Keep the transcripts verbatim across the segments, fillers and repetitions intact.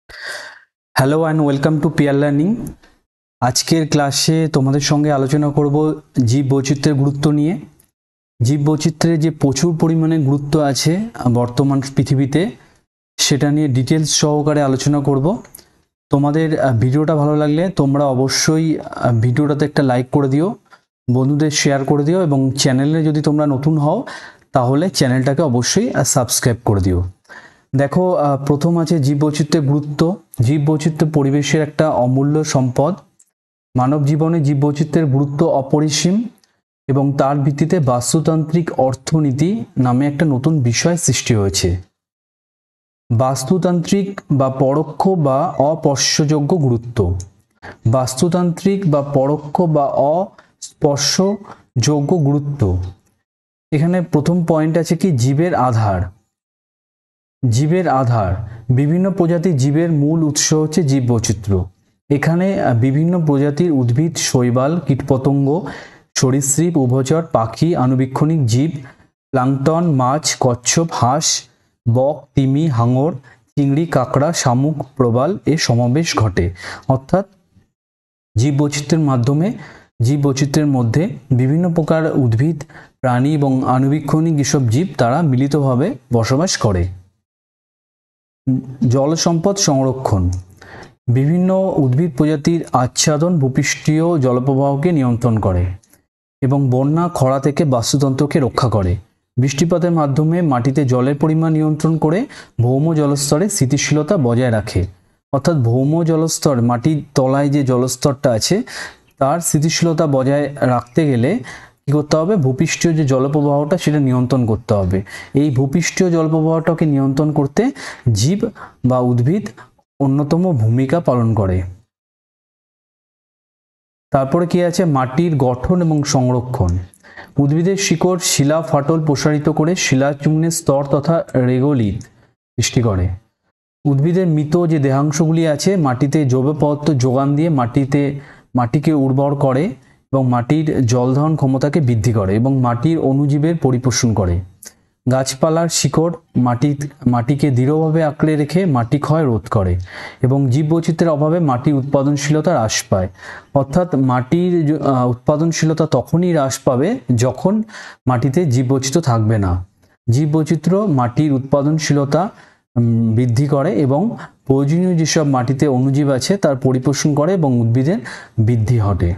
Hello and welcome to peer learning. আজকের ক্লাসে তোমাদের সঙ্গে আলোচনা করব জীব বৈচিত্র্যের গুরুত্ব নিয়ে। জীব বৈচিত্র্যের যে প্রচুর পরিমাণে গুরুত্ব আছে বর্তমান পৃথিবীতে, সেটা নিয়ে ডিটেলস সহকারে আলোচনা করব। তোমাদের ভিডিওটা ভালো লাগলে তোমরা অবশ্যই ভিডিওটাতে একটা লাইক করে দিও, বন্ধুদের শেয়ার করে দিও, এবং চ্যানেলে যদি তোমরা নতুন হও তাহলে চ্যানেলটাকে অবশ্যই সাবস্ক্রাইব করে দিও। দেখো, প্রথম আছে জীব বৈচিত্র্যের গুরুত্ব। জীব বৈচিত্র্য পরিবেশের একটা অমূল্য সম্পদ। মানব জীবনে জীব বৈচিত্র্যের গুরুত্ব অপরিসীম এবং তার ভিত্তিতে বাস্তুতান্ত্রিক অর্থনীতি নামে একটা নতুন বিষয় সৃষ্টি হয়েছে। বাস্তুতান্ত্রিক বা পরোক্ষ বা অস্পর্শযোগ্য গুরুত্ব। বাস্তুতান্ত্রিক বা পরোক্ষ বা অস্পর্শযোগ্য গুরুত্ব। এখানে প্রথম পয়েন্ট আছে কি, জীবের আধার। জীবের আধার। বিভিন্ন প্রজাতির জীবের মূল উৎস হচ্ছে জীব বৈচিত্র্য। এখানে বিভিন্ন প্রজাতির উদ্ভিদ, শৈবাল, কীটপতঙ্গ, সরীসৃপ, উভচর, পাখি, আণুবীক্ষণিক জীব, প্লাঙ্কটন, মাছ, কচ্ছপ, হাঁস, বক, তিমি, হাঙর, চিংড়ি, কাঁকড়া, শামুক, প্রবাল এর সমাবেশ ঘটে। অর্থাৎ জীব বৈচিত্র্যের মাধ্যমে জীব বৈচিত্র্যের মধ্যে বিভিন্ন প্রকার উদ্ভিদ, প্রাণী এবং আণুবীক্ষণিক যেসব জীব তারা মিলিতভাবে বসবাস করে। জল সম্পদ সংরক্ষণ। বিভিন্ন উদ্ভিদ প্রজাতির আচ্ছাদন ভূপৃষ্ঠীয় জলপ্রবাহকে নিয়ন্ত্রণ করে এবং বন্যা, খরা থেকে বাস্তুতন্ত্রকে রক্ষা করে। বৃষ্টিপাতের মাধ্যমে মাটিতে জলের পরিমাণ নিয়ন্ত্রণ করে ভৌম জলস্তরে স্থিতিশীলতা বজায় রাখে। অর্থাৎ ভৌম জলস্তর, মাটির তলায় যে জলস্তরটা আছে তার স্থিতিশীলতা বজায় রাখতে গেলে কী করতে হবে, ভূপৃষ্ঠীয় যে জলপ্রবাহটা সেটা নিয়ন্ত্রণ করতে হবে। এই ভূপৃষ্ঠীয় জলপ্রবাহটাকে নিয়ন্ত্রণ করতে জীব বা উদ্ভিদ অন্যতম ভূমিকা পালন করে। তারপরে কি আছে, মাটির গঠন এবং সংরক্ষণ। উদ্ভিদের শিকড় শিলা ফাটল প্রসারিত করে শিলাচূর্ণের স্তর তথা রেগোলিথ সৃষ্টি করে। উদ্ভিদের মৃত যে দেহাংশগুলি আছে মাটিতে জৈব পদার্থ যোগান দিয়ে মাটিতে মাটিকে উর্বর করে এবং মাটির জলধারণ ক্ষমতাকে বৃদ্ধি করে এবং মাটির অণুজীবের পরিপোষণ করে। গাছপালার শিকড় মাটি মাটিকে দৃঢ়ভাবে আঁকড়ে রেখে মাটি ক্ষয় রোধ করে এবং জীব বৈচিত্র্যের অভাবে মাটির উৎপাদনশীলতা হ্রাস পায়। অর্থাৎ মাটির উৎপাদনশীলতা তখনই হ্রাস পাবে যখন মাটিতে জীব বৈচিত্র্য থাকবে না। জীব বৈচিত্র্য মাটির উৎপাদনশীলতা বৃদ্ধি করে এবং প্রয়োজনীয় যেসব মাটিতে অণুজীব আছে তার পরিপোষণ করে এবং উদ্ভিদের বৃদ্ধি ঘটে।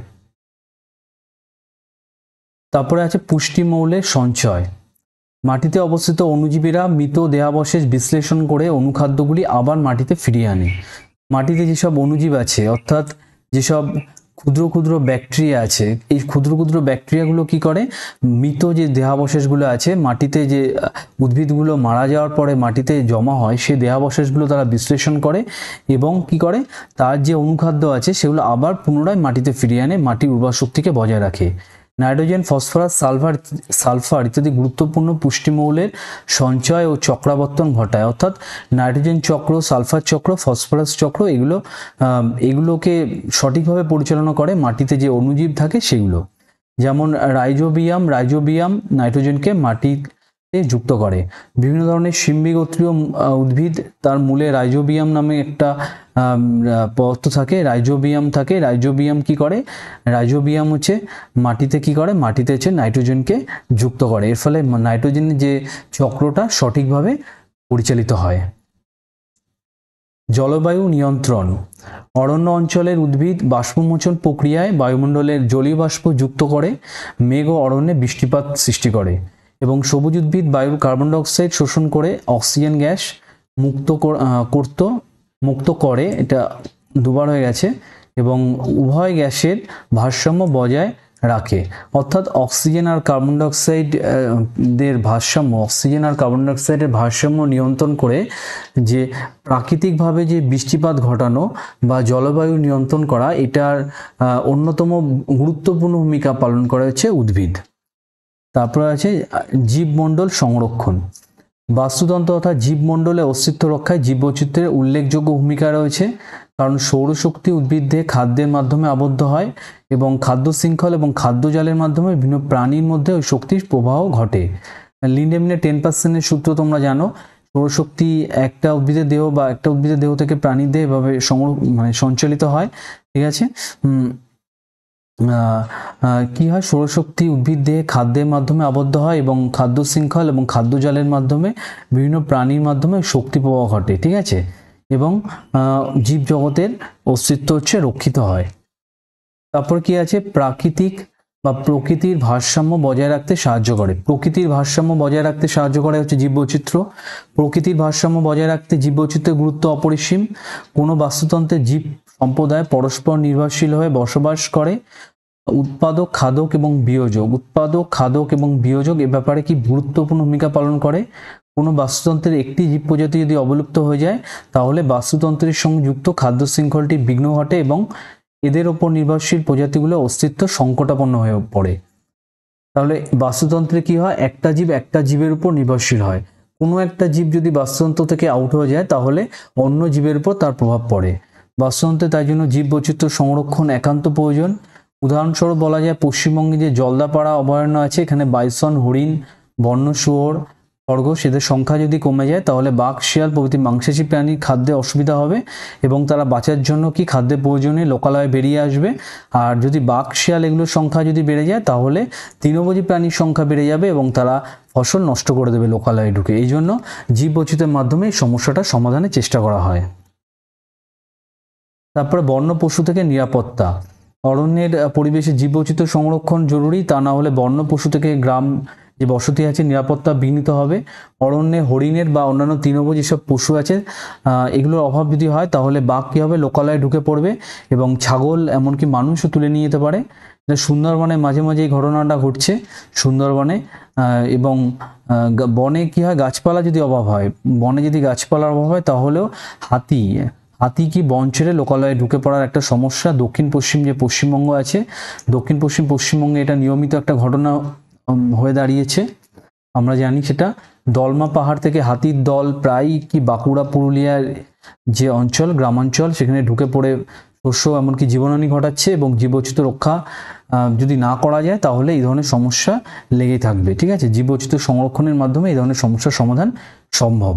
তারপরে আছে পুষ্টিমৌলের সঞ্চয়। মাটিতে অবস্থিত অণুজীবীরা মৃত দেহাবশেষ বিশ্লেষণ করে অনুখাদ্যগুলি আবার মাটিতে ফিরিয়ে আনে। মাটিতে যেসব অণুজীব আছে, অর্থাৎ যেসব ক্ষুদ্র ক্ষুদ্র ব্যাকটেরিয়া আছে, এই ক্ষুদ্র ক্ষুদ্র ব্যাকটেরিয়াগুলো কি করে, মৃত যে দেহাবশেষগুলো আছে মাটিতে, যে উদ্ভিদগুলো মারা যাওয়ার পরে মাটিতে জমা হয়, সেই দেহাবশেষগুলো তারা বিশ্লেষণ করে এবং কি করে, তার যে অনুখাদ্য আছে সেগুলো আবার পুনরায় মাটিতে ফিরিয়ে আনে, মাটির উর্বর শক্তিকে বজায় রাখে। নাইট্রোজেন, ফসফরাস, সালফার সালফার ইত্যাদি গুরুত্বপূর্ণ পুষ্টিমৌলের সঞ্চয় ও চক্রাবর্তন ঘটায়। অর্থাৎ নাইট্রোজেন চক্র, সালফার চক্র, ফসফরাস চক্র এগুলো এগুলোকে সঠিকভাবে পরিচালনা করে মাটিতে যে অণুজীব থাকে সেগুলো। যেমন রাইজোবিয়াম রাইজোবিয়াম নাইট্রোজেনকে মাটিতে যুক্ত করে। বিভিন্ন ধরনের সিম্বিগোত্রীয় উদ্ভিদ, তার মূলে রাইজোবিয়াম নামে একটা পদার্থ থাকে, রাইজোবিয়াম থাকে। রাইজোবিয়াম কি করে, রাইজোবিয়াম হচ্ছে মাটিতে কি করে, মাটিতে হচ্ছে নাইট্রোজেনকে যুক্ত করে। এর ফলে নাইট্রোজেনের যে চক্রটা সঠিকভাবে পরিচালিত হয়। জলবায়ু নিয়ন্ত্রণ। অরণ্য অঞ্চলের উদ্ভিদ বাষ্পমোচন প্রক্রিয়ায় বায়ুমণ্ডলের জলীয় বাষ্প যুক্ত করে মেঘ ও অরণ্যে বৃষ্টিপাত সৃষ্টি করে এবং সবুজ উদ্ভিদ বায়ুর কার্বন ডাইঅক্সাইড শোষণ করে অক্সিজেন গ্যাস মুক্ত করত মুক্ত করে এটা দুবার হয়ে গেছে এবং উভয় গ্যাসের ভারসাম্য বজায় রাখে। অর্থাৎ অক্সিজেন আর কার্বন ডাইঅক্সাইড দের ভারসাম্য অক্সিজেন আর কার্বন ডাইঅক্সাইডের ভারসাম্য নিয়ন্ত্রণ করে যে প্রাকৃতিকভাবে যে বৃষ্টিপাত ঘটানো বা জলবায়ু নিয়ন্ত্রণ করা, এটার অন্যতম গুরুত্বপূর্ণ ভূমিকা পালন করা হচ্ছে উদ্ভিদ। তারপরে আছে জীবমণ্ডল সংরক্ষণ। বাস্তুতন্ত্র তথা জীবমণ্ডলে অস্তিত্ব রক্ষায় জীববৈচিত্র্যের উল্লেখযোগ্য ভূমিকা রয়েছে, কারণ সৌরশক্তি উদ্ভিদে খাদ্যের মাধ্যমে আবদ্ধ হয় এবং খাদ্য শৃঙ্খল এবং খাদ্য জালের মাধ্যমে বিভিন্ন প্রাণীর মধ্যে ওই শক্তির প্রবাহ ঘটে। লিন্ডেম্যানের টেন পার্সেন্টের সূত্র তোমরা জানো, সৌরশক্তি একটা উদ্ভিদের দেহ বা একটা উদ্ভিদের দেহ থেকে প্রাণীর দেহে এভাবে সংগ্রহ মানে সঞ্চালিত হয়, ঠিক আছে। কি হয়, সৌরশক্তি উদ্ভিদ দেহে খাদ্যের মাধ্যমে আবদ্ধ হয় এবং খাদ্য শৃঙ্খল এবং খাদ্য জালের মাধ্যমে বিভিন্ন প্রাণীর মাধ্যমে শক্তি প্রবাহ ঘটে, ঠিক আছে, এবং জীব জগতের অস্তিত্ব হচ্ছে রক্ষিত হয়। তারপর কি আছে, প্রাকৃতিক বা প্রকৃতির ভারসাম্য বজায় রাখতে সাহায্য করে। প্রকৃতির ভারসাম্য বজায় রাখতে সাহায্য করে হচ্ছে জীববৈচিত্র্য। প্রকৃতির ভারসাম্য বজায় রাখতে জীববৈচিত্র্যের গুরুত্ব অপরিসীম। কোনো বাস্তুতন্ত্রের জীব সম্প্রদায় পরস্পর নির্ভরশীল হয়ে বসবাস করে। উৎপাদক, খাদক এবং বিয়োজক, উৎপাদক, খাদক এবং বিয়োজক এ ব্যাপারে কি গুরুত্বপূর্ণ ভূমিকা পালন করে। কোনো বাস্তুতন্ত্রের একটি জীব প্রজাতি যদি অবলুপ্ত হয়ে যায় তাহলে বাস্তুতন্ত্রের সঙ্গে যুক্ত খাদ্য শৃঙ্খলটি বিঘ্ন ঘটে এবং এদের ওপর নির্ভরশীল প্রজাতিগুলো অস্তিত্ব সংকটাপন্ন হয়ে পড়ে। তাহলে বাস্তুতন্ত্রে কি হয়, একটা জীব একটা জীবের উপর নির্ভরশীল হয়। কোনো একটা জীব যদি বাস্তুতন্ত্র থেকে আউট হয়ে যায় তাহলে অন্য জীবের উপর তার প্রভাব পড়ে। বাস্তুতন্ত্রে তাই জন্য জীব বৈচিত্র্য সংরক্ষণ একান্ত প্রয়োজন। উদাহরণস্বরূপ বলা যায় পশ্চিমবঙ্গে যে জলদাপাড়া অভয়ারণ্য আছে, এখানে বাইসন, হরিণ, বন্য শুয়োর, খরগোশ এদের সংখ্যা যদি কমে যায় তাহলে বাঘ, শিয়াল প্রভৃতি মাংসাশী প্রাণীর খাদ্যে অসুবিধা হবে এবং তারা বাঁচার জন্য কি খাদ্যের প্রয়োজনে লোকালয়ে বেরিয়ে আসবে। আর যদি বাঘ, শিয়াল এগুলোর সংখ্যা যদি বেড়ে যায় তাহলে তৃণভোজী প্রাণীর সংখ্যা বেড়ে যাবে এবং তারা ফসল নষ্ট করে দেবে লোকালয়ে ঢুকে। এই জন্য জীব বৈচিত্র্যের মাধ্যমে এই সমস্যাটা সমাধানের চেষ্টা করা হয়। তারপরে বন্য পশু থেকে নিরাপত্তা। অরণ্যের পরিবেশে জীববৈচিত্র্য সংরক্ষণ জরুরি, তা না হলে বন্য পশু থেকে গ্রাম যে বসতি আছে নিরাপত্তা বিঘ্নিত হবে। অরণ্যে হরিণের বা অন্যান্য তৃণভোজী যেসব পশু আছে এগুলোর অভাব যদি হয় তাহলে বাঘ কী হবে, লোকালয়ে ঢুকে পড়বে এবং ছাগল এমনকি মানুষও তুলে নিয়ে যেতে পারে। সুন্দরবনে মাঝে মাঝে এই ঘটনাটা ঘটছে সুন্দরবনে। এবং বনে কি হয়, গাছপালা যদি অভাব হয়, বনে যদি গাছপালার অভাব হয় তাহলেও হাতি হাতি কি বন ছেড়ে লোকালয়ে ঢুকে পড়ার একটা সমস্যা। দক্ষিণ পশ্চিম যে পশ্চিমবঙ্গ আছে, দক্ষিণ পশ্চিম পশ্চিমবঙ্গে এটা নিয়মিত একটা ঘটনা হয়ে দাঁড়িয়েছে। আমরা জানি সেটা দলমা পাহাড় থেকে হাতির দল প্রায় কি বাঁকুড়া, পুরুলিয়ার যে অঞ্চল গ্রামাঞ্চল সেখানে ঢুকে পড়ে শস্য এমনকি জীবনহানি ঘটাচ্ছে এবং জীববৈচিত্র্য রক্ষা যদি না করা যায় তাহলে এই ধরনের সমস্যা লেগেই থাকবে, ঠিক আছে। জীববৈচিত্র্য সংরক্ষণের মাধ্যমে এই ধরনের সমস্যার সমাধান সম্ভব।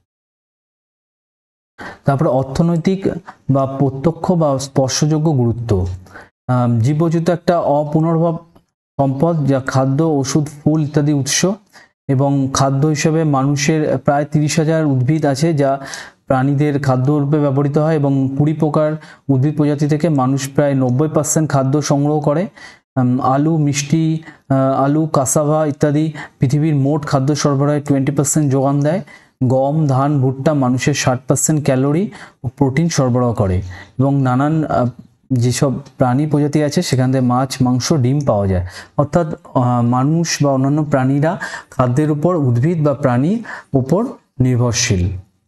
তারপরে অর্থনৈতিক বা প্রত্যক্ষ বা স্পর্শযোগ্য গুরুত্ব। জীববৈচিত্র্য একটা অপুনর্ভব সম্পদ যা খাদ্য, ওষুধ, ফুল ইত্যাদি উৎস এবং খাদ্য হিসেবে মানুষের প্রায় তিরিশ হাজার উদ্ভিদ আছে যা প্রাণীদের খাদ্য রূপে ব্যবহৃত হয় এবং কুড়ি প্রকার উদ্ভিদ প্রজাতি থেকে মানুষ প্রায় নব্বই পার্সেন্ট খাদ্য সংগ্রহ করে। আলু, মিষ্টি আলু, কাসাভা ইত্যাদি পৃথিবীর মোট খাদ্য সরবরাহে টোয়েন্টি পার্সেন্ট যোগান দেয়। গম, ধান, ভুট্টা মানুষের ষাট পার্সেন্ট ক্যালোরি ও প্রোটিন সরবরাহ করে এবং নানান যেসব প্রাণী প্রজাতি আছে সেখান থেকে মাছ, মাংস, ডিম পাওয়া যায়। অর্থাৎ মানুষ বা অন্যান্য প্রাণীরা খাদ্যের উপর উদ্ভিদ বা প্রাণীর উপর নির্ভরশীল।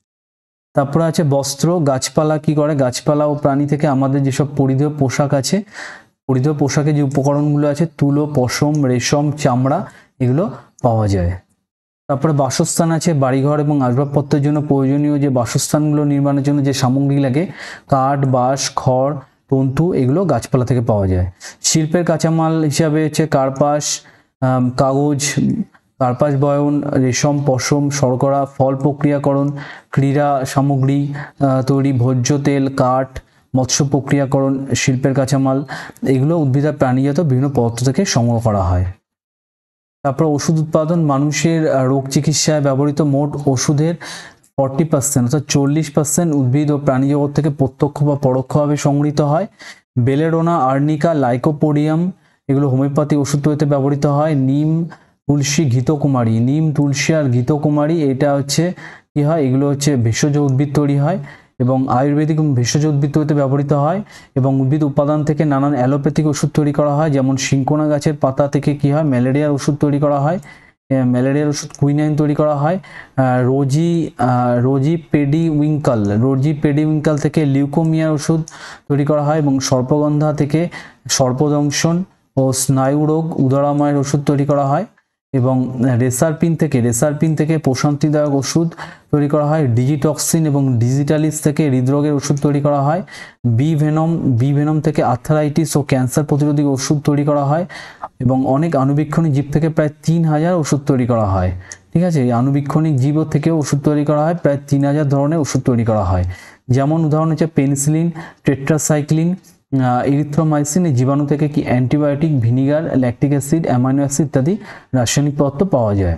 তারপরে আছে বস্ত্র। গাছপালা কি করে, গাছপালা ও প্রাণী থেকে আমাদের যেসব পরিধেয় পোশাক আছে, পরিধেয় পোশাকে যে উপকরণগুলো আছে তুলো, পশম, রেশম, চামড়া এগুলো পাওয়া যায়। তারপরে বাসস্থান আছে। বাড়িঘর এবং আসবাবপত্রের জন্য প্রয়োজনীয় যে বাসস্থানগুলো নির্মাণের জন্য যে সামগ্রী লাগে, কাঠ, বাঁশ, খড়, তন্তু এগুলো গাছপালা থেকে পাওয়া যায়। শিল্পের কাঁচামাল হিসাবে হচ্ছে কার্পাস, কাগজ, কার্পাস বয়ন, রেশম, পশম, শর্করা, ফল প্রক্রিয়াকরণ, ক্রীড়া সামগ্রী তৈরি, ভোজ্য তেল, কাঠ, মৎস্য প্রক্রিয়াকরণ, শিল্পের কাঁচামাল এগুলো উদ্ভিদ আর প্রাণীজাত বিভিন্ন পদার্থ থেকে সংগ্রহ করা হয়। তারপর ওষুধ উৎপাদন। মানুষের রোগ চিকিৎসায় ব্যবহৃত মোট ওষুধের ফর্টি পার্সেন্ট অর্থাৎ চল্লিশ পার্সেন্ট উদ্ভিদ ও প্রাণী জগৎ থেকে প্রত্যক্ষ বা পরোক্ষভাবে সংগৃহীত হয়। বেলেডোনা, আর্নিকা, লাইকোপোডিয়াম এগুলো হোমিওপ্যাথি ওষুধ তৈরিতে ব্যবহৃত হয়। নিম, তুলসী, ঘৃতকুমারী, নিম, তুলসী আর ঘৃতকুমারী এটা হচ্ছে কি হয়, এগুলো হচ্ছে ভেষজ উদ্ভিদ তৈরি হয় এবং আয়ুর্বেদিক এবং ভেষজ উদ্ভিদ তৈরিতে ব্যবহৃত হয় এবং উদ্ভিদ উপাদান থেকে নানান অ্যালোপ্যাথিক ওষুধ তৈরি করা হয়। যেমন সিংকোনা গাছের পাতা থেকে কি হয়, ম্যালেরিয়ার ওষুধ তৈরি করা হয়, ম্যালেরিয়ার ওষুধ কুইনাইন তৈরি করা হয়। রোজি রোজি পেডিউইঙ্কাল রোজি পেডিউইঙ্কাল থেকে লিউকোমিয়ার ওষুধ তৈরি করা হয় এবং সর্পগন্ধা থেকে সর্পদংশন ও স্নায়ু রোগ উদরাময়ের ওষুধ তৈরি করা হয় এবং রেসারপিন থেকে রেসারপিন থেকে প্রশান্তিদায়ক ওষুধ তৈরি করা হয়। ডিজিটক্সিন এবং ডিজিটালিস থেকে হৃদরোগের ওষুধ তৈরি করা হয়। বি ভেনম বি ভেনম থেকে আর্থারাইটিস ও ক্যান্সার প্রতিরোধী ওষুধ তৈরি করা হয় এবং অনেক আণুবীক্ষণী জীব থেকে প্রায় তিন হাজার ওষুধ তৈরি করা হয়, ঠিক আছে, এই আণুবীক্ষণিক জীব থেকেও ওষুধ তৈরি করা হয়, প্রায় তিন হাজার ধরনের ওষুধ তৈরি করা হয়। যেমন উদাহরণ হচ্ছে পেনিসিলিন, টেট্রাসাইক্লিন, ইরিথ্রোমাইসিন। এই জীবাণু থেকে কি antibiotic, vinegar, lactic acid, amino acid ইত্যাদি রাসায়নিক পদার্থ পাওয়া যায়।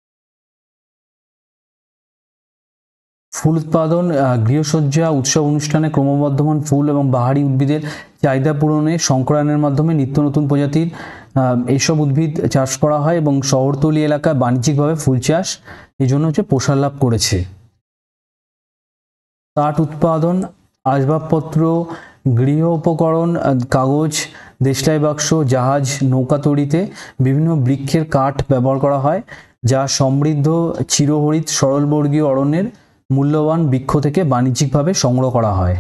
ফুল উৎপাদন, গৃহসজ্জা, উৎসব অনুষ্ঠানে ক্রমবর্ধমান ফুল এবং বাহারি উদ্ভিদের চাহিদা পূরণে সংকরায়নের মাধ্যমে নিত্য নতুন প্রজাতির এইসব উদ্ভিদ চাষ করা হয় এবং শহরতলি এলাকায় বাণিজ্যিকভাবে ফুল চাষ এই জন্য হচ্ছে প্রসার লাভ করেছে। কাঠ উৎপাদন, আসবাবপত্র, গৃহ উপকরণ, কাগজ, দেশলাই বাক্স, জাহাজ, নৌকা তৈরিতে বিভিন্ন বৃক্ষের কাঠ ব্যবহার করা হয়, যা সমৃদ্ধ চিরহরিত সরলবর্গীয় অরণ্যের মূল্যবান বৃক্ষ থেকে বাণিজ্যিকভাবে সংগ্রহ করা হয়।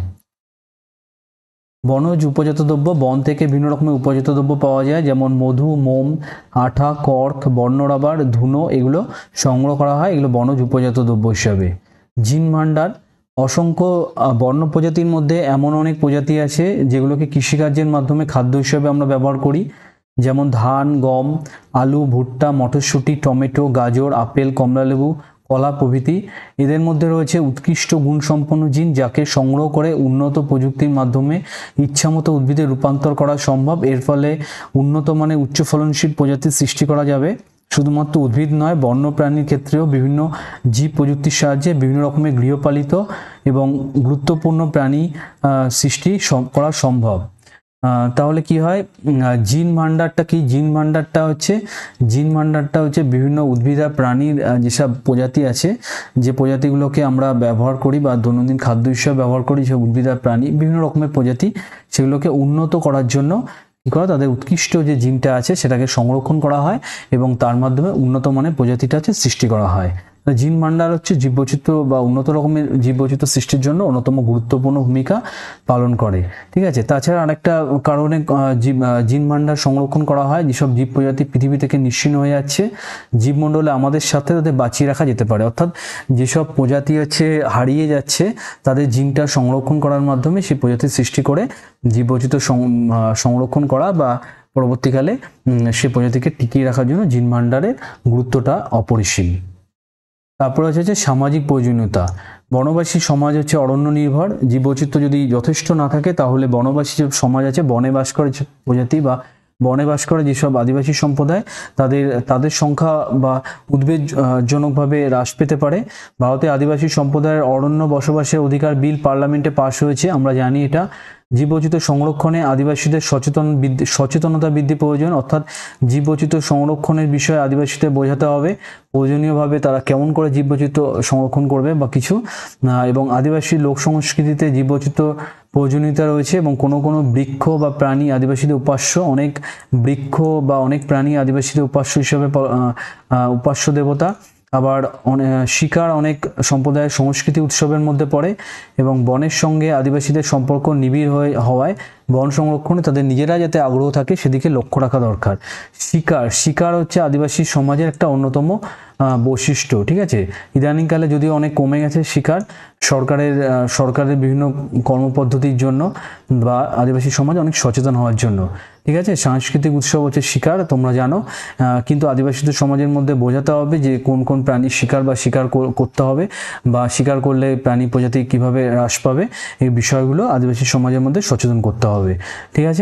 বনজ উপজাত দ্রব্য, বন থেকে বিভিন্ন রকমের উপজাত দ্রব্য পাওয়া যায়, যেমন মধু, মোম, আঠা, কর্ক, বন্য রাবার, ধুনো, এগুলো সংগ্রহ করা হয়, এগুলো বনজ উপজাত দ্রব্য হিসাবে। জিন ভাণ্ডার, অসংখ্য বন্য প্রজাতির মধ্যে এমন অনেক প্রজাতি আছে যেগুলোকে কৃষিকার্যের মাধ্যমে খাদ্য হিসেবে আমরা ব্যবহার করি, যেমন ধান, গম, আলু, ভুট্টা, মটরশুঁটি, টমেটো, গাজর, আপেল, কমলালেবু, কলা প্রভৃতি। এদের মধ্যে রয়েছে উৎকৃষ্ট গুণসম্পন্ন জিন, যাকে সংগ্রহ করে উন্নত প্রযুক্তির মাধ্যমে ইচ্ছামতো উদ্ভিদে রূপান্তর করা সম্ভব। এর ফলে উন্নত মানের উচ্চ ফলনশীল প্রজাতির সৃষ্টি করা যাবে। শুধুমাত্র উদ্ভিদ নয়, বন্য প্রাণীর ক্ষেত্রেও বিভিন্ন জীব প্রযুক্তির সাহায্যে বিভিন্ন রকমের গৃহপালিত এবং গুরুত্বপূর্ণ প্রাণী সৃষ্টি করা সম্ভব। তাহলে কি হয়, জিন ভাণ্ডারটা কি? জিন ভাণ্ডারটা হচ্ছে জিন ভাণ্ডারটা হচ্ছে বিভিন্ন উদ্ভিদ আর প্রাণীর যেসব প্রজাতি আছে, যে প্রজাতিগুলোকে আমরা ব্যবহার করি বা দৈনন্দিন খাদ্য হিসেবে ব্যবহার করি, যে উদ্ভিদ আর প্রাণী বিভিন্ন রকমের প্রজাতি, সেগুলোকে উন্নত করার জন্য কী করা, তাদের উৎকৃষ্ট যে জিনটা আছে সেটাকে সংরক্ষণ করা হয় এবং তার মাধ্যমে উন্নত মানের প্রজাতিটা আছে সৃষ্টি করা হয়। জিন ভাণ্ডার হচ্ছে জীববৈচিত্র্য বা উন্নত রকমের জীববৈচিত্র্য সৃষ্টির জন্য অন্যতম গুরুত্বপূর্ণ ভূমিকা পালন করে। ঠিক আছে, তাছাড়া আরেকটা কারণে জিন ভাণ্ডার সংরক্ষণ করা হয়, যেসব জীব প্রজাতি পৃথিবী থেকে নিশ্চিহ্ন হয়ে যাচ্ছে, জীবমণ্ডলে আমাদের সাথে তাদের বাঁচিয়ে রাখা যেতে পারে। অর্থাৎ যেসব প্রজাতি আছে হারিয়ে যাচ্ছে, তাদের জিনটা সংরক্ষণ করার মাধ্যমে সেই প্রজাতির সৃষ্টি করে জীববৈচিত্র্য সংরক্ষণ করা বা পরবর্তীকালে সে প্রজাতিকে টিকিয়ে রাখার জন্য জিন ভাণ্ডারের গুরুত্বটা অপরিসীম। তারপরে হচ্ছে সামাজিক প্রয়োজনীয়তা। বনবাসী সমাজ হচ্ছে অরণ্য নির্ভর। জীববৈচিত্র্য যদি যথেষ্ট না থাকে তাহলে বনবাসী যে সমাজ আছে, বনে বাস করে যে প্রজাতি বা বনে বাস করে যেসব আদিবাসী সম্প্রদায়, তাদের তাদের সংখ্যা বা উদ্বেগজনকভাবে হ্রাস পেতে পারে। ভারতে আদিবাসী সম্প্রদায়ের অরণ্য বসবাসের অধিকার বিল পার্লামেন্টে পাশ হয়েছে, আমরা জানি এটা। জীববৈচিত্র্য সংরক্ষণে আদিবাসীদের সচেতন বৃদ্ধি সচেতনতা বৃদ্ধি প্রয়োজন, অর্থাৎ জীববৈচিত্র্য সংরক্ষণের বিষয়ে আদিবাসীদের বোঝাতে হবে প্রয়োজনীয়ভাবে তারা কেমন করে জীববৈচিত্র্য সংরক্ষণ করবে বা কিছু, এবং আদিবাসী লোক সংস্কৃতিতে জীববৈচিত্র্য প্রয়োজনীয়তা রয়েছে এবং কোনো কোনো বৃক্ষ বা প্রাণী আদিবাসীদের উপাস্য, অনেক বৃক্ষ বা অনেক প্রাণী আদিবাসীদের উপাস্য হিসেবে উপাস্য দেবতা। আবার শিকার অনেক সম্প্রদায়ের সংস্কৃতি উৎসবের মধ্যে পড়ে এবং বনের সঙ্গে আদিবাসীদের সম্পর্ক নিবিড় হয়ে হওয়ায় বন সংরক্ষণে তাদের নিজেরা যাতে আগ্রহ থাকে সেদিকে লক্ষ্য রাখা দরকার। শিকার শিকার হচ্ছে আদিবাসী সমাজের একটা অন্যতম বৈশিষ্ট্য। ঠিক আছে, ইদানিংকালে যদিও অনেক কমে গেছে শিকার, সরকারের সরকারের বিভিন্ন কর্মপদ্ধতির জন্য বা আদিবাসী সমাজ অনেক সচেতন হওয়ার জন্য। ঠিক আছে, সাংস্কৃতিক উৎসব হচ্ছে শিকার, তোমরা জানো, কিন্তু আদিবাসীদের সমাজের মধ্যে বোঝাতে হবে যে কোন কোন প্রাণী শিকার বা শিকার করতে হবে বা শিকার করলে প্রাণী প্রজাতি কিভাবে হ্রাস পাবে, এই বিষয়গুলো আদিবাসী সমাজের মধ্যে সচেতন করতে হবে। ঠিক আছে,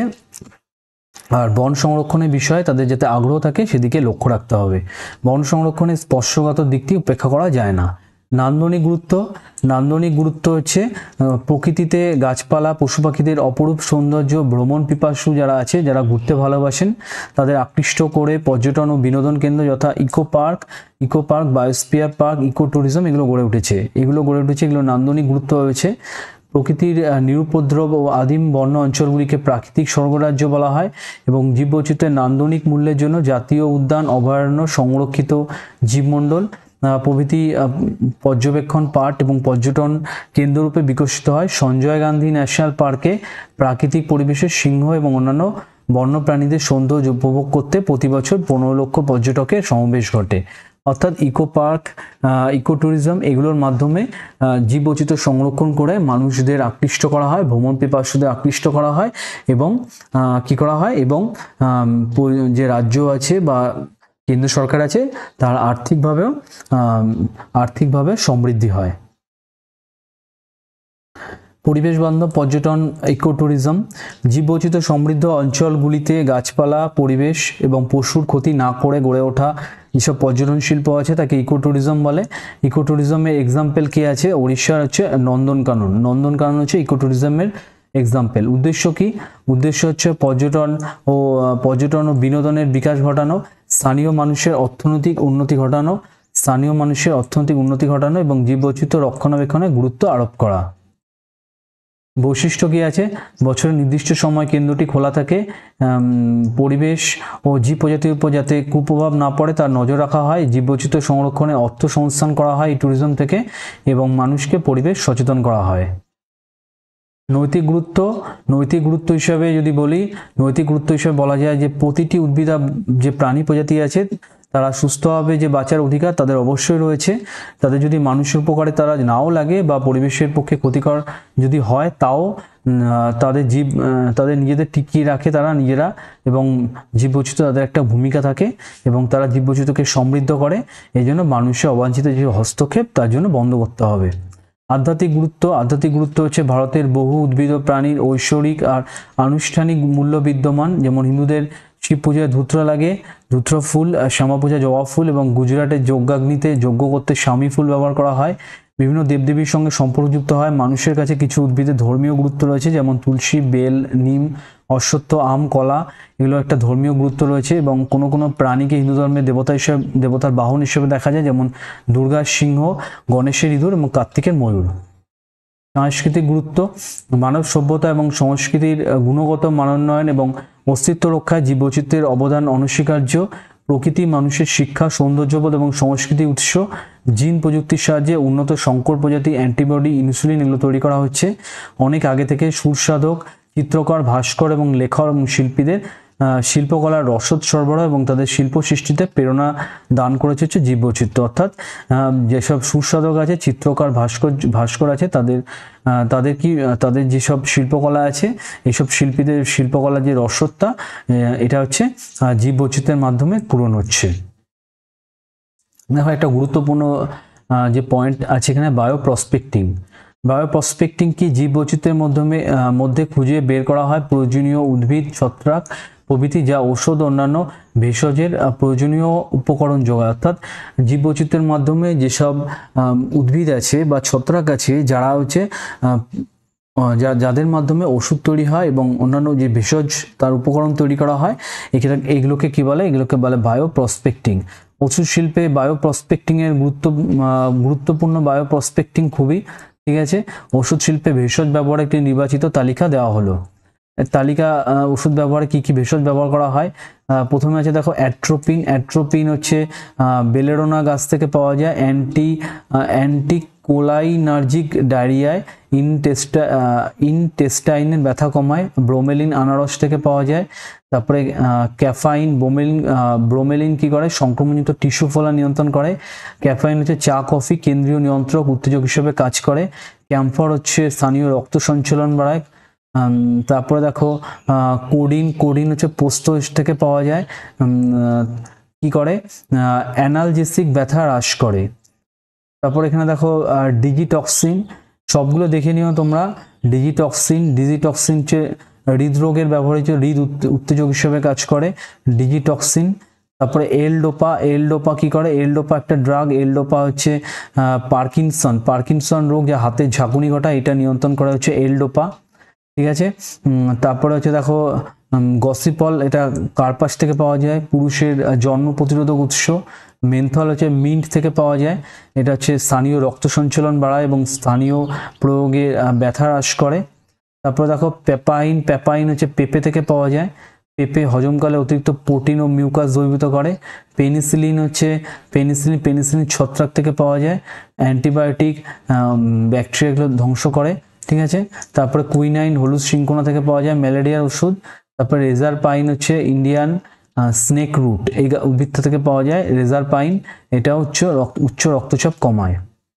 আর বন সংরক্ষণের বিষয়ে তাদের যাতে আগ্রহ থাকে সেদিকে লক্ষ্য রাখতে হবে। বন সংরক্ষণের স্পর্শগত দিকটি উপেক্ষা করা যায় না। নান্দনিক গুরুত্ব নান্দনিক গুরুত্ব হচ্ছে প্রকৃতিতে গাছপালা, পশু পাখিদের অপরূপ সৌন্দর্য ভ্রমণ পিপাসু যারা আছে, যারা ঘুরতে ভালোবাসেন, তাদের আকৃষ্ট করে পর্যটন ও বিনোদন কেন্দ্র যথা eco park eco park biosphere park, eco tourism এগুলো গড়ে উঠেছে এগুলো গড়ে উঠেছে এগুলো নান্দনিক গুরুত্ব রয়েছে। প্রকৃতির নিরুপদ্রব ও আদিম বন্য অঞ্চলগুলিকে প্রাকৃতিক স্বর্গরাজ্য বলা হয় এবং জীববৈচিত্র্যের নান্দনিক মূল্যের জন্য জাতীয় উদ্যান, অভয়ারণ্য, সংরক্ষিত জীবমণ্ডল প্রভৃতি পর্যবেক্ষণ পার্ক এবং পর্যটন কেন্দ্ররূপে বিকশিত হয়। সঞ্জয় গান্ধী ন্যাশনাল পার্কে প্রাকৃতিক পরিবেশের সিংহ এবং অন্যান্য বন্যপ্রাণীদের সৌন্দর্য উপভোগ করতে প্রতি বছর পনেরো লক্ষ পর্যটকের সমাবেশ ঘটে। অর্থাৎ ইকো পার্ক, ইকো ট্যুরিজম এগুলোর মাধ্যমে জীববৈচিত্র্য সংরক্ষণ করে মানুষদের আকৃষ্ট করা হয়, ভ্রমণ পিপাসুদের আকৃষ্ট করা হয় এবং কি করা হয় এবং যে রাজ্য আছে বা কেন্দ্র সরকার আছে তার আর্থিকভাবেও আর্থিকভাবে সমৃদ্ধি হয়। পরিবেশ বান্ধব পর্যটন ইকো ট্যুরিজম, জীববৈচিত্র্য সমৃদ্ধ অঞ্চলগুলিতে গাছপালা, পরিবেশ এবং পশুর ক্ষতি না করে গড়ে ওঠা যেসব পর্যটন শিল্প আছে তাকে ইকো ট্যুরিজম বলে। ইকো ট্যুরিজমের এক্সাম্পল কে আছে? ওড়িশার হচ্ছে নন্দনকানন। নন্দনকানন হচ্ছে ইকো ট্যুরিজমের এক্সাম্পল। উদ্দেশ্য কি? উদ্দেশ্য হচ্ছে পর্যটন ও পর্যটন ও বিনোদনের বিকাশ ঘটানো, স্থানীয় মানুষের অর্থনৈতিক উন্নতি ঘটানো স্থানীয় মানুষের অর্থনৈতিক উন্নতি ঘটানো এবং জীববৈচিত্র্য রক্ষণাবেক্ষণে গুরুত্ব আরোপ করা। বৈশিষ্ট্য কি আছে? বছরের নির্দিষ্ট সময় কেন্দ্রটি খোলা থাকে, পরিবেশ ও জীব প্রজাতির উপর যাতে কুপ্রভাব না পড়ে তার নজর রাখা হয়, জীববৈচিত্র্য সংরক্ষণে অর্থ সংস্থান করা হয় এই ট্যুরিজম থেকে এবং মানুষকে পরিবেশ সচেতন করা হয়। নৈতিক গুরুত্ব নৈতিক গুরুত্ব হিসাবে যদি বলি, নৈতিক গুরুত্ব হিসাবে বলা যায় যে প্রতিটি উদ্ভিদ যে প্রাণী প্রজাতি আছে তারা সুস্থভাবে যে বাঁচার অধিকার তাদের অবশ্যই রয়েছে। তাদের যদি মানুষের উপকারে তারা নাও লাগে বা পরিবেশের পক্ষে ক্ষতিকর যদি হয় তাও তাদের জীব তাদের নিজেদের টিকিয়ে রাখে তারা নিজেরা, এবং জীববৈচিত্র্য তাদের একটা ভূমিকা থাকে এবং তারা জীববৈচিত্র্যকে সমৃদ্ধ করে। এই জন্য মানুষের অবাঞ্ছিত যে হস্তক্ষেপ তার জন্য বন্ধ করতে হবে। আধ্যাত্মিক গুরুত্ব আধ্যাত্মিক গুরুত্ব হচ্ছে ভারতের বহু উদ্ভিদ ও প্রাণীর ঐশ্বরিক আর আনুষ্ঠানিক মূল্য বিদ্যমান। যেমন হিন্দুদের শিব পূজায় ধুত্র লাগে, ধুত্র ফুল, শ্যামা পূজা জবা ফুল, এবং গুজরাটের যজ্ঞাগ্নিতে যজ্ঞ করতে স্বামী ফুল ব্যবহার করা হয়। বিভিন্ন দেবদেবীর সঙ্গে সম্পর্কযুক্ত হয়। মানুষের কাছে কিছু উদ্ভিদের ধর্মীয় গুরুত্ব রয়েছে, যেমন তুলসী, বেল, নিম, অশ্বত্থ, আম, কলা, এগুলো একটা ধর্মীয় গুরুত্ব রয়েছে। এবং কোনো কোনো প্রাণীকে হিন্দু ধর্মের দেবতা হিসেবে দেবতার বাহন হিসেবে দেখা যায়, যেমন দুর্গার সিংহ, গণেশের ইঁদুর এবং কার্তিকের ময়ূর। সাংস্কৃতিক গুরুত্ব মানব সভ্যতা এবং সংস্কৃতির গুণগত মানোন্নয়ন এবং অস্তিত্ব রক্ষায় জীববৈচিত্র্যের অবদান অনস্বীকার্য। প্রকৃতি মানুষের শিক্ষা, সৌন্দর্যবোধ এবং সংস্কৃতি উৎস। জিন প্রযুক্তির সাহায্যে উন্নত সংকর প্রজাতি, অ্যান্টিবডি, ইনসুলিন এগুলো তৈরি করা হচ্ছে। অনেক আগে থেকে সুরসাধক, চিত্রকর, ভাস্কর এবং লেখক এবং শিল্পীদের শিল্পকলার রসদ সরবরাহ এবং তাদের শিল্প সৃষ্টিতে প্রেরণা দান করেছে হচ্ছে জীববৈচিত্র্য। অর্থাৎ যেসব সুরসাধক আছে, চিত্রকর, ভাস্কর ভাস্কর আছে, তাদের তাদের কি তাদের যেসব শিল্পকলা আছে, এইসব শিল্পীদের শিল্পকলার যে রসদটা এটা হচ্ছে জীববৈচিত্র্যের মাধ্যমে পূরণ হচ্ছে। দেখো একটা গুরুত্বপূর্ণ যে পয়েন্ট আছে এখানে, বায়ো প্রসপেক্টিং। বায়ো প্রসপেক্টিং কি? জীববৈচিত্র্যের মাধ্যমে মধ্যে খুঁজে বের করা হয় প্রয়োজনীয় উদ্ভিদ, ছত্রাক প্রভৃতি যা ঔষধ অন্যান্য ভেষজের প্রয়োজনীয় উপকরণ যোগায়। অর্থাৎ জীববৈচিত্র্যের মাধ্যমে যেসব উদ্ভিদ আছে বা ছত্রাক আছে যারা হচ্ছে যা যাদের মাধ্যমে ওষুধ তৈরি হয় এবং অন্যান্য যে ভেষজ তার উপকরণ তৈরি করা হয়, এখানে এইগুলোকে কি বলে? এগুলোকে বলে বায়ো প্রসপেক্টিং। ওষুধ শিল্পে বায়ো প্রসপেক্টিং এর গুরুত্ব গুরুত্বপূর্ণ বায়ো প্রসপেক্টিং খুবই, ঠিক আছে। ওষুধ শিল্পে ভেষজ ব্যবহার একটি নির্বাচিত তালিকা দেওয়া হলো। তালিকা ওষুধ ব্যবহারে কি কি ভেষজ ব্যবহার করা হয়? প্রথমে আছে দেখো অ্যাট্রোপিন। অ্যাট্রোপিন হচ্ছে বেলেডোনা গাছ থেকে পাওয়া যায়। অ্যান্টি অ্যান্টি কোলাইনার্জিক ডায়রিয়ায়, ইনটেস্টা ইনটেস্টাইনের ব্যথা কমায়। ব্রোমেলিন আনারস থেকে পাওয়া যায়। তারপরে ক্যাফাইন। ব্রোমেলিন ব্রোমেলিন কি করে? সংক্রমণযুক্ত টিস্যু ফোলা নিয়ন্ত্রণ করে। ক্যাফাইন হচ্ছে চা কফি কেন্দ্রীয় নিয়ন্ত্রক উত্তেজক হিসেবে কাজ করে। ক্যাম্ফর হচ্ছে স্থানীয় রক্ত সঞ্চালন বাড়ায়। তারপরে দেখো কোডিন। কোডিন হচ্ছে পোস্ত থেকে পাওয়া যায়। কি করে? অ্যানালজেসিক ব্যথা হ্রাস করে। তারপর এখানে দেখো ডিজিটক্সিন। সবগুলো দেখে নিও তোমরা। ডিজিটক্সিন ডিজিটক্সিন হচ্ছে হৃদরোগের ব্যবহৃত হৃদ উত্তেজক হিসেবে কাজ করে ডিজিটক্সিন। তারপরে এল ডোপা। এল ডোপা কি করে? এল ডোপা একটা ড্রাগ। এল ডোপা হচ্ছে পার্কিনসন পার্কিনসন রোগ যা হাতের ঝাঁকুনি ঘটায়, এটা নিয়ন্ত্রণ করা হচ্ছে এল ডোপা, ঠিক আছে। তারপরে হচ্ছে দেখো গসিপল, এটা কার্পাস থেকে পাওয়া যায়, পুরুষের জন্ম প্রতিরোধক উৎস। মেন্থল হচ্ছে মিন্ট থেকে পাওয়া যায়, এটা হচ্ছে স্থানীয় রক্ত সঞ্চালন বাড়ায় এবং স্থানীয় প্রয়োগে ব্যথা হ্রাস করে। তারপরে দেখো পেপাইন। পেপাইন হচ্ছে পেঁপে থেকে পাওয়া যায়। পেঁপে হজমকালে অতিরিক্ত প্রোটিন ও মিউকাস দ্রবীভূত করে। পেনিসিলিন হচ্ছে পেনিসিলিন পেনিসিলিন ছত্রাক থেকে পাওয়া যায়। অ্যান্টিবায়োটিক ব্যাকটেরিয়াগুলো ধ্বংস করে, ঠিক আছে। তারপরে কুইনাইন হলুদ শৃঙ্খলা থেকে পাওয়া যায়, ম্যালেরিয়ার ওষুধ। তারপরে রেজার পাইন হচ্ছে ইন্ডিয়ান স্নেক রুট, এই উদ্ভিদ থেকে পাওয়া যায় রেজার পাইন, এটা উচ্চ উচ্চ রক্তচাপ কমায়।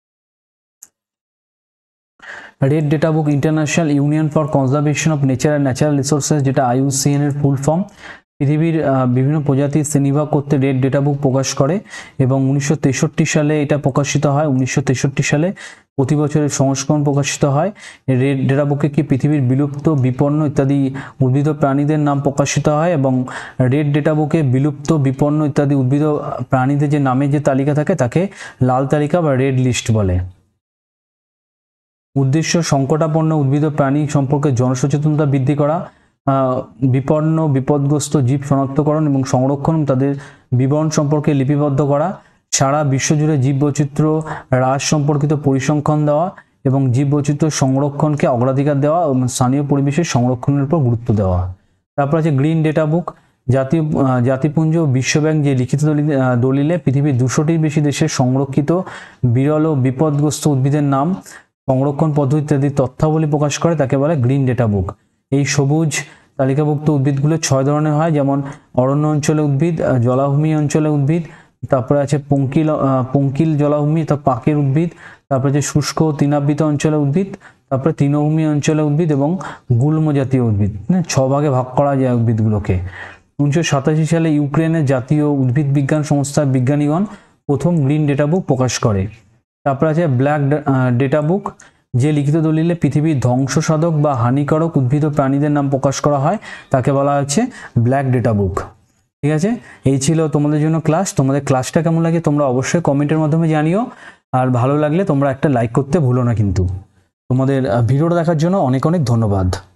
Red data book, international union for conservation of nature and natural resources, যেটা আইইউসিএন এর ফুল ফর্ম। পৃথিবীর বিভিন্ন প্রজাতির শ্রেণীভাগ করতে রেড ডেটা বুক প্রকাশ করে এবং উনিশশো তেষট্টি সালে এটা প্রকাশিত হয়। উনিশশো তেষট্টি সালে প্রতি বছরের সংস্করণ প্রকাশিত হয়। রেড ডেটা বুকে কি পৃথিবীর বিলুপ্ত, বিপন্ন ইত্যাদি উদ্ভিদ প্রাণীদের নাম প্রকাশিত হয় এবং রেড ডেটা বুকে বিলুপ্ত, বিপন্ন ইত্যাদি উদ্ভিদ প্রাণীদের যে নামের যে তালিকা থাকে তাকে লাল তালিকা বা রেড লিস্ট বলে। উদ্দেশ্য সংকটাপন্ন উদ্ভিদ প্রাণী সম্পর্কে জনসচেতনতা বৃদ্ধি করা, বিপন্ন বিপদগ্রস্ত জীব শনাক্তকরণ এবং সংরক্ষণ, তাদের বিবরণ সম্পর্কে লিপিবদ্ধ করা, সারা বিশ্বজুড়ে জীববৈচিত্র্য হ্রাস সম্পর্কিত পরিসংখ্যান দেওয়া এবং জীববৈচিত্র্য সংরক্ষণকে অগ্রাধিকার দেওয়া এবং স্থানীয় পরিবেশের সংরক্ষণের উপর গুরুত্ব দেওয়া। তারপর আছে গ্রিন ডেটা বুক। জাতীয় জাতিপুঞ্জ ও বিশ্বব্যাংক যে লিখিত দলিলে পৃথিবীর দুশোটির বেশি দেশের সংরক্ষিত বিরল ও বিপদগ্রস্ত উদ্ভিদের নাম, সংরক্ষণ পদ্ধতি ইত্যাদি তথ্যাবলী প্রকাশ করে তাকে বলে গ্রিন ডেটা বুক। এই সবুজ তালিকাভুক্ত উদ্ভিদগুলো ছয় ধরনের হয়, যেমন অরণ্য অঞ্চলে উদ্ভিদ, জলাভূমি অঞ্চলে উদ্ভিদ, তারপরে আছে পঙ্কিল পঙ্কিল জলাভূমি তা পাকের উদ্ভিদ, তারপরে আছে শুষ্ক তৃণাবৃত অঞ্চলে উদ্ভিদ, তারপরে তৃণভূমি অঞ্চলে উদ্ভিদ এবং গুল্ম জাতীয় উদ্ভিদ। ছ ভাগে ভাগ করা যায় উদ্ভিদগুলোকে। উনিশশো সাতাশি সালে ইউক্রেনের জাতীয় উদ্ভিদ বিজ্ঞান সংস্থার বিজ্ঞানীগণ প্রথম গ্রিন ডেটা বুক প্রকাশ করে। তারপর আছে ব্ল্যাক ডেটা বুক, যে লিখিত দলিলে পৃথিবীর ধ্বংসসাধক বা হানিকারক উদ্ভিদ ও প্রাণীদের নাম প্রকাশ করা হয় তাকে বলা হচ্ছে ব্ল্যাক ডেটা বুক। ঠিক আছে, এই ছিল তোমাদের জন্য ক্লাস। তোমাদের ক্লাসটা কেমন লাগে তোমরা অবশ্যই কমেন্টের মাধ্যমে জানিও, আর ভালো লাগলে তোমরা একটা লাইক করতে ভুলো না কিন্তু। তোমাদের ভিডিওটা দেখার জন্য অনেক অনেক ধন্যবাদ।